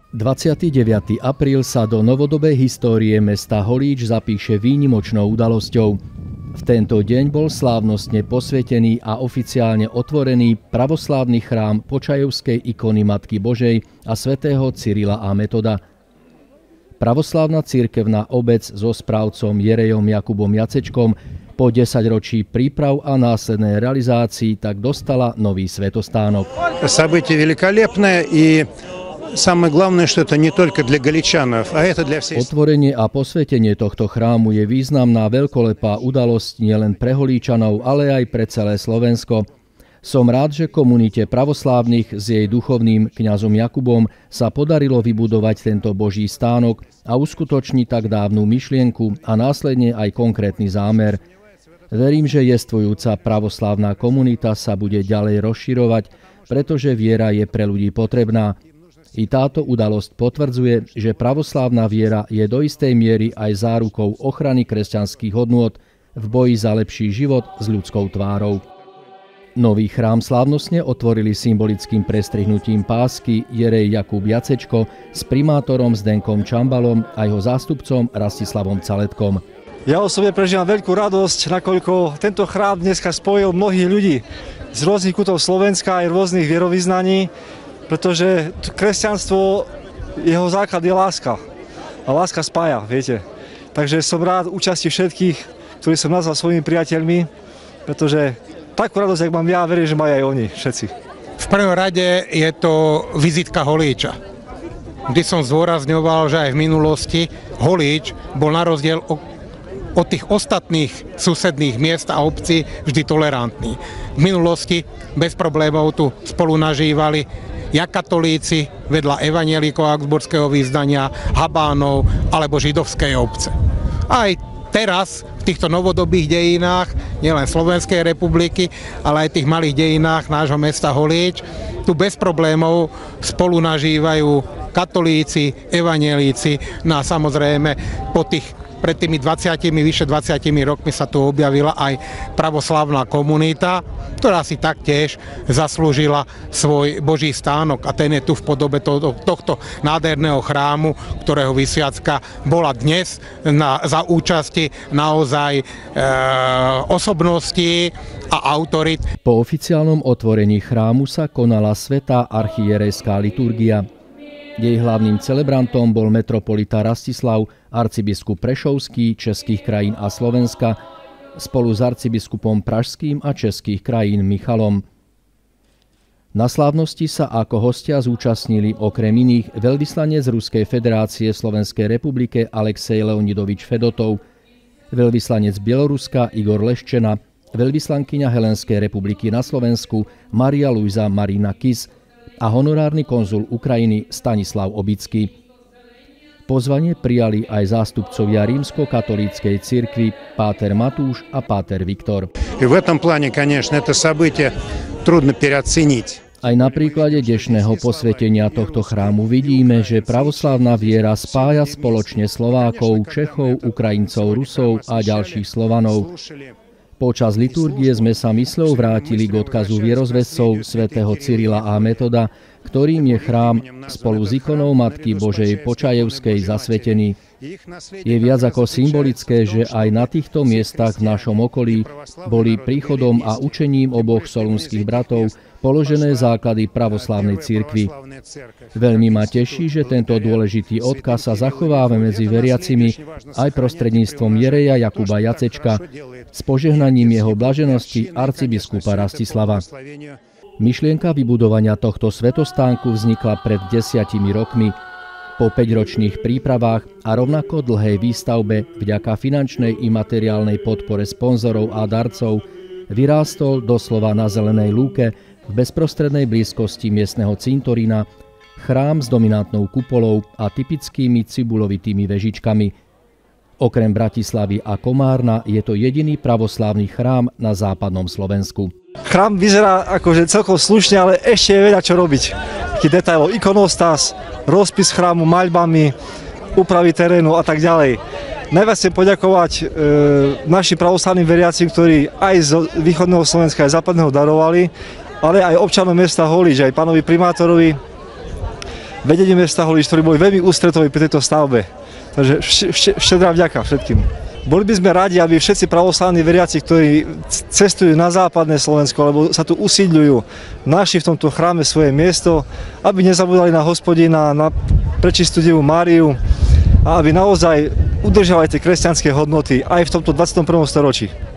29. apríl sa do novodobej histórie mesta Holíč zapíše výnimočnou udalosťou. V tento deň bol slávnostne posvetený a oficiálne otvorený pravoslávny chrám Počajovskej ikony Matky Božej a svätého Cyrila a Metoda. Pravoslávna cirkevná obec so správcom Jerejom Jakubom Jacečkom po 10 ročí príprav a následnej realizácii tak dostala nový svätostánok. Событие великолепное и самое главное, что это не только для галичанов, а это для всей. Otvorenie a posvetenie tohto chrámu je významná veľkolepá udalosť nielen pre Holíčanov, ale aj pre celé Slovensko. Som rád, že komunite pravoslávnych s jej duchovným kňazom Jakubom sa podarilo vybudovať tento Boží stánok a uskutočniť tak dávnu myšlienku a následne aj konkrétny zámer. Verím, že jestvujúca pravoslávna komunita sa bude ďalej rozširovať, pretože viera je pre ľudí potrebná. I táto udalosť potvrdzuje, že pravoslávna viera je do istej miery aj zárukou ochrany kresťanských hodnôt v boji za lepší život s ľudskou tvárou. Nový chrám slávnostne otvorili symbolickým prestrihnutím pásky Jerej Jakub Jacečko s primátorom Zdenkom Čambalom a jeho zástupcom Rastislavom Caletkom. Ja osobne prežívam veľkú radosť, nakoľko tento chrám dneska spojil mnohých ľudí z rôznych kútov Slovenska aj rôznych vierovyznaní, pretože kresťanstvo, jeho základ je láska. A láska spája, viete. Takže som rád účasti všetkých, ktorí som nazval svojimi priateľmi, pretože takú radosť, jak mám ja, verím, že majú aj oni, všetci. V prvom rade je to vizitka Holíča, kde som zdôrazňoval, že aj v minulosti Holíč bol na rozdiel od tých ostatných susedných miest a obcí vždy tolerantný. V minulosti bez problémov tu spolu nažívali jak katolíci vedľa evanjelikov augsburského vyznania, Habánov alebo židovskej obce. Aj teraz v týchto novodobých dejinách, nielen Slovenskej republiky, ale aj tých malých dejinách nášho mesta Holíč, tu bez problémov spolu nažívajú katolíci, evanjelíci, no a samozrejme pred tými vyše 20 rokmi sa tu objavila aj pravoslávna komunita, ktorá si taktiež zaslúžila svoj Boží stánok a ten je tu v podobe tohto nádherného chrámu, ktorého vysviacka bola dnes za účasti naozaj osobností a autorit. Po oficiálnom otvorení chrámu sa konala svätá archierejská liturgia. Jej hlavným celebrantom bol metropolita Rastislav, arcibiskup Prešovský, českých krajín a Slovenska, spolu s arcibiskupom pražským a českých krajín Michalom. Na slávnosti sa ako hostia zúčastnili okrem iných veľvyslanec Ruskej federácie Slovenskej republike Alexej Leonidovič Fedotov, veľvyslanec Bieloruska Igor Leščena, veľvyslankyňa Helenskej republiky na Slovensku Maria Luisa Marina Kis a honorárny konzul Ukrajiny Stanislav Obický. Pozvanie prijali aj zástupcovia rímsko-katolíckej cirkvi páter Matúš a páter Viktor. И в этом плане, конечно, это событие трудно переоценить. Aj na príklade dnešného posvetenia tohto chrámu vidíme, že pravoslávna viera spája spoločne Slovákov, Čechov, Ukrajincov, Rusov a ďalších Slovanov. Počas liturgie sme sa mysľou vrátili k odkazu vierozvedcov svätého Cyrila a Metoda, ktorým je chrám spolu s ikonou Matky Božej Počajevskej zasvetený. Je viac ako symbolické, že aj na týchto miestach v našom okolí boli príchodom a učením oboch solúnskych bratov položené základy pravoslávnej cirkvi. Veľmi ma teší, že tento dôležitý odkaz sa zachováva medzi veriacimi aj prostredníctvom Jereja Jakuba Jacečka s požehnaním jeho blaženosti arcibiskupa Rastislava. Myšlienka vybudovania tohto svätostánku vznikla pred 10 rokmi. Po 5-ročných prípravách a rovnako dlhej výstavbe vďaka finančnej i materiálnej podpore sponzorov a darcov vyrástol doslova na zelenej lúke v bezprostrednej blízkosti miestneho cintorína chrám s dominantnou kupolou a typickými cibulovitými vežičkami. Okrem Bratislavy a Komárna je to jediný pravoslávny chrám na západnom Slovensku. Chrám vyzerá akože celkom slušne, ale ešte je veľa čo robiť. Taký detailov, ikonostas, rozpis chrámu maľbami, úpravy terénu a tak ďalej. Najviac chcem poďakovať našim pravoslávnym veriacim, ktorí aj z východného Slovenska, aj západného darovali, ale aj občanom mesta Holíč, aj pánovi primátorovi vedeniu mesta Holíč, ktorí boli veľmi ústretoví pri tejto stavbe. Takže štedrá vďaka všetkým. Boli by sme radi, aby všetci pravoslávni veriaci, ktorí cestujú na západné Slovensko alebo sa tu usídľujú, našli v tomto chráme svoje miesto, aby nezabudali na Hospodina, na prečistú Devu Máriu a aby naozaj udržiavali tie kresťanské hodnoty aj v tomto 21. storočí.